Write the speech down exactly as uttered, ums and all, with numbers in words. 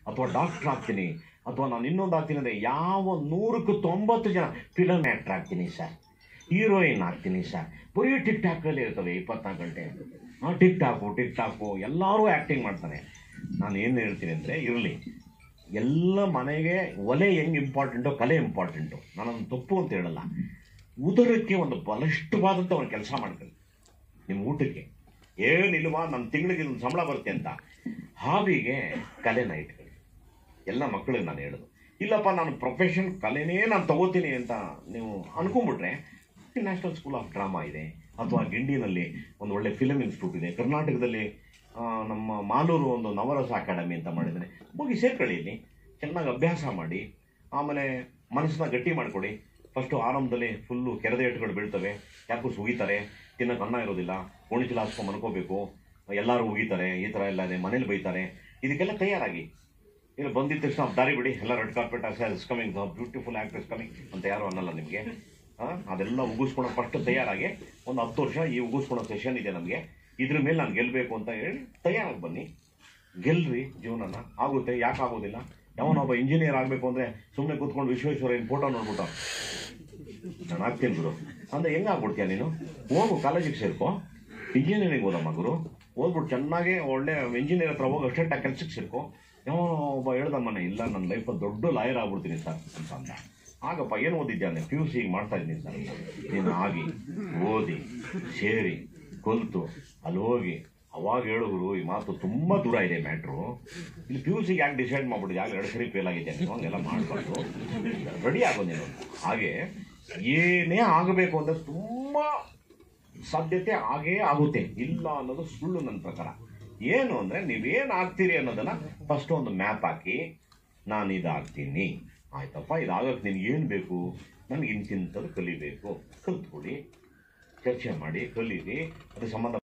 ಅಥವಾ ಡಾಕ್ಟರ್ ಆಗ್ತೀನಿ ಅಥವಾ ನಾನು ಇನ್ನೊಂದು ಆಗ್ತೀನಿ ಅಂದರೆ ಯಾವ ನೂರಕ್ಕೂ ತೊಂಬತ್ತು ಜನ ಫಿಲಮ್ ಆ್ಯಕ್ಟರ್ ಆಗ್ತೀನಿ ಸರ್, ಹೀರೋಯಿನ್ ಆಗ್ತೀನಿ ಸರ್, ಬರೀ ಟಿಕ್ ಟಾಕಲ್ಲಿ ಇರ್ತವೆ ಇಪ್ಪತ್ನಾಲ್ಕು ಗಂಟೆ. ಹಾಂ, ಟಿಕ್ ಟಾಕು ಟಿಕ್ ಟಾಕು ಎಲ್ಲರೂ ಆ್ಯಕ್ಟಿಂಗ್ ಮಾಡ್ತಾನೆ. ನಾನು ಏನು ಹೇಳ್ತೀನಿ ಅಂದರೆ, ಇರಲಿ, ಎಲ್ಲ ಮನೆಗೆ ಒಲೆ ಹೆಂಗೆ ಇಂಪಾರ್ಟೆಂಟು, ಕಲೆ ಇಂಪಾರ್ಟೆಂಟು. ನಾನೊಂದು ತಪ್ಪು ಅಂತ ಹೇಳಲ್ಲ. ಉದರಕ್ಕೆ ಒಂದು ಬಲಿಷ್ಠವಾದಂಥ ಒಂದು ಕೆಲಸ ಮಾಡ್ಕೊಳ್ಳಿ. ನಿಮ್ಮ ಊಟಕ್ಕೆ ಏನಿಲ್ವಾ, ನನ್ನ ತಿಂಗಳಿಗೆ ಒಂದು ಸಂಬಳ ಬರುತ್ತೆ ಅಂತ ಹಾಬಿಗೆ ಕಲೆನ ಇಟ್ಕೊಳ್ಳಿ. ಎಲ್ಲ ಮಕ್ಕಳಿಗೆ ನಾನು ಹೇಳೋದು, ಇಲ್ಲಪ್ಪ ನಾನು ಪ್ರೊಫೆಷನ್ ಕಲೆನೇ ನಾನು ತಗೋತೀನಿ ಅಂತ ನೀವು ಅನ್ಕೊಂಬಿಟ್ರೆ, ನ್ಯಾಷನಲ್ ಸ್ಕೂಲ್ ಆಫ್ ಡ್ರಾಮಾ ಇದೆ, ಅಥವಾ ಗಿಂಡಿನಲ್ಲಿ ಒಂದು ಒಳ್ಳೆ ಫಿಲಮ್ ಇನ್ಸ್ಟಿಟ್ಯೂಟ್ ಇದೆ, ಕರ್ನಾಟಕದಲ್ಲಿ ನಮ್ಮ ಮಾಲೂರು ಒಂದು ನವರಸ ಅಕಾಡೆಮಿ ಅಂತ ಮಾಡಿದ್ದಾನೆ. ಹೋಗಿ ಸೇರ್ಕೊಳ್ಳಿ, ಇಲ್ಲಿ ಚೆನ್ನಾಗಿ ಅಭ್ಯಾಸ ಮಾಡಿ, ಆಮೇಲೆ ಮನಸ್ಸನ್ನ ಗಟ್ಟಿ ಮಾಡಿಕೊಡಿ. ಫಸ್ಟು ಆರಂಭದಲ್ಲಿ ಫುಲ್ಲು ಕೆರೆದ ಏಟುಗಳು ಬೀಳ್ತವೆ, ಯಾಕೂ ಸುಗಿತಾರೆ, ತಿನ್ನೋಕೆ ಅನ್ನ ಇರೋದಿಲ್ಲ, ಓಣಿಚಲ ಹಾಸ್ಕೊಂಡು ಮನ್ಕೋಬೇಕು, ಎಲ್ಲರೂ ಉಗಿತಾರೆ, ಈ ಥರ ಎಲ್ಲ ಇದೆ, ಮನೇಲಿ ಬೈತಾರೆ. ಇದಕ್ಕೆಲ್ಲ ತಯಾರಾಗಿ ಇಲ್ಲ ಬಂದಿದ್ದ ತಕ್ಷಣ ದಾರಿ ಬಿಡಿ, ಎಲ್ಲ red carpet is coming, beautiful actors coming ಅಂತ ಯಾರು ಅನ್ನಲ್ಲ ನಿಮಗೆ. ಹಾಂ, ಅದೆಲ್ಲ ಉಗಿಸ್ಕೊಳೋ ಫಸ್ಟ್ ತಯಾರಾಗಿ ಒಂದು ಹತ್ತು ವರ್ಷ ಈ ಉಗಿಸ್ಕೊಳೋ ಸೆಷನ್ ಇದೆ ನಮಗೆ, ಇದ್ರ ಮೇಲೆ ನಾನು ಗೆಲ್ಲಬೇಕು ಅಂತ ಹೇಳಿ ತಯಾರಾಗಿ ಬನ್ನಿ. ಗೆಲ್ರಿ, ಜೀವನನ ಆಗುತ್ತೆ. ಯಾಕೆ ಆಗೋದಿಲ್ಲ? ಯಾವನೊಬ್ಬ ಇಂಜಿನಿಯರ್ ಆಗಬೇಕು ಅಂದರೆ ಸುಮ್ಮನೆ ಕೂತ್ಕೊಂಡು ವಿಶ್ವೇಶ್ವರಯ್ಯನ ಫೋಟೋ ನೋಡ್ಬಿಟ್ಟು ನಾನು ಆಗ್ತೀನಿ ಗುರು ಅಂದರೆ ಹೆಂಗೆ ಆಗ್ಬಿಡ್ತೀಯ ನೀನು? ಹೋಗು, ಕಾಲೇಜಿಗೆ ಸೇರ್ಕೊ, ಇಂಜಿನಿಯರಿಂಗ್ ಓದಮ್ಮ ಗುರು, ಓದ್ಬಿಟ್ಟು ಚೆನ್ನಾಗಿ ಒಳ್ಳೆ ಇಂಜಿನಿಯರ್ ಹತ್ರ ಹೋಗಿ ಅಷ್ಟೇ ಕೆಲ್ಸಕ್ಕೆ ಸೇರ್ಕೊ. ಯಾವ ಒಬ್ಬ ಹೇಳ್ದಮ್ಮನೆ, ಇಲ್ಲ ನನ್ನ ಲೈಫಲ್ಲಿ ದೊಡ್ಡ ಲಾಯರ್ ಆಗ್ಬಿಡ್ತೀನಿ ಸರ್ ಅಂತ ಅಂದ. ಆಗಪ್ಪ, ಏನು ಓದಿದ್ದಾನೆ? ಪಿ ಯು ಸಿ ಮಾಡ್ತಾ ಇದ್ದೀನಿ ಸರ್. ನೀನು ಆಗಿ ಓದಿ ಸೇರಿ ಕಲಿತು ಅಲ್ಲಿ ಹೋಗಿ ಅವಾಗ ಹೇಳಿದ್ರು, ಈ ಮಾತು ತುಂಬ ದೂರ ಇದೆ ಮ್ಯಾಟ್ರು. ಇಲ್ಲಿ ಪಿ ಯು ಸಿಗೆ ಯಾಕೆ ಡಿಸೈಡ್ ಮಾಡ್ಬಿಟ್ಟು ಯಾಕೆ ಎರಡು ಸರಿ ಫೇಲ್ ಆಗಿದ್ದೆ ನೀವು, ಹಂಗೆಲ್ಲ ಮಾಡ್ಬಾರ್ದು, ರೆಡಿ ಆಗೋ ನೀನು. ಹಾಗೆ ಏನೇ ಆಗಬೇಕು ಅಂದರೆ ತುಂಬ ಸಾಧ್ಯತೆ ಆಗೇ ಆಗುತ್ತೆ, ಇಲ್ಲ ಅನ್ನೋದು ಸುಳ್ಳು ನನ್ನ ಪ್ರಕಾರ. ಏನು ಅಂದರೆ, ನೀವೇನು ಆಗ್ತೀರಿ ಅನ್ನೋದನ್ನು ಫಸ್ಟ್ ಒಂದು ಮ್ಯಾಪ್ ಹಾಕಿ, ನಾನು ಇದಾಗ್ತೀನಿ, ಆಯ್ತಪ್ಪ, ಇದಾಗಕ್ಕೆ ನಿನ್ಗೆ ಏನು ಬೇಕು, ನನಗೆ ಇಂತಿಂಥದ್ದು ಕಲಿಬೇಕು, ಕಲ್ತ್ಕೊಳ್ಳಿ, ಚರ್ಚೆ ಮಾಡಿ ಕಲೀರಿ, ಅದು ಸಂಬಂಧ